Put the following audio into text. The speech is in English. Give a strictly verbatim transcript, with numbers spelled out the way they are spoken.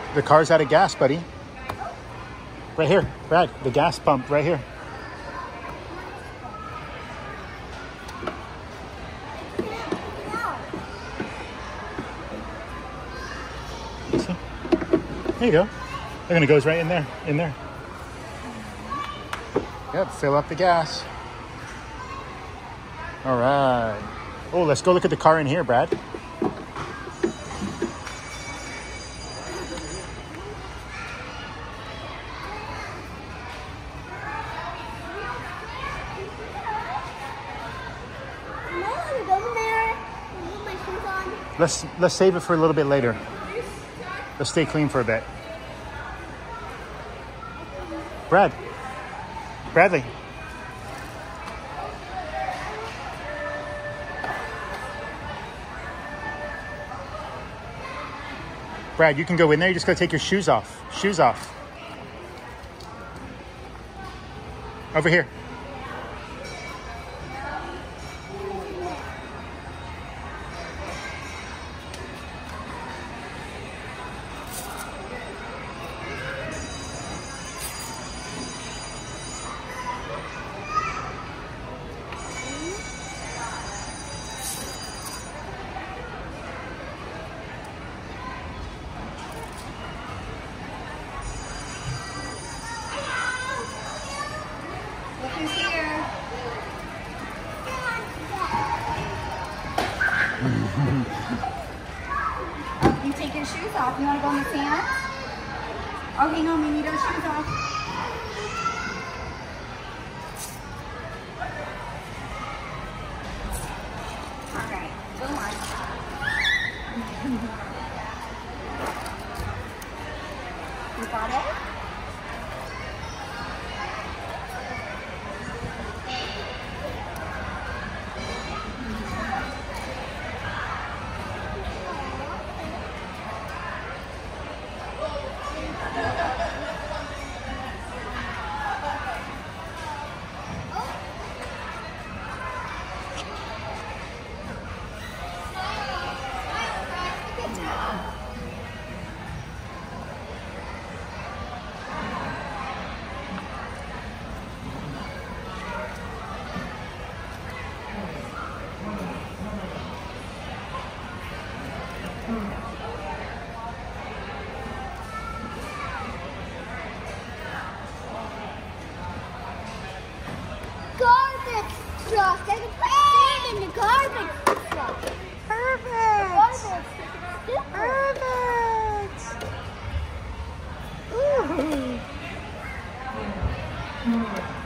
The car's out of gas, buddy. Right here, Brad. The gas pump right here. See? There you go. They're gonna goes right in there. In there. Yep. Fill up the gas. All right. Oh, let's go look at the car in here, Brad. Let's let's save it for a little bit later. Let's stay clean for a bit. Brad. Bradley. Brad, you can go in there. You just gotta take your shoes off. Shoes off. Over here. You take your shoes off. You want to go in the sand? Oh, hang on. We need our shoes off. All right. Go on. You got it? Garbage truck. There's a sand in the garbage truck. Perfect. Perfect. Ooh.